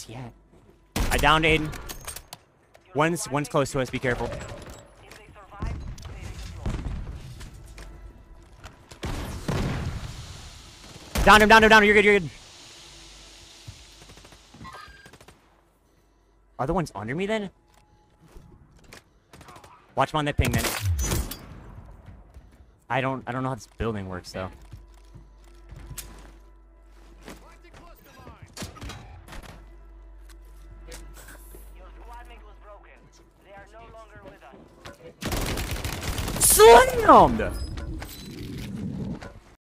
Where's he at? I downed Aydan. One's close to us. Be careful. Down him. You're good. You're good. Are the ones under me then? Watch him on that ping then. I don't know how this building works though. Slammed!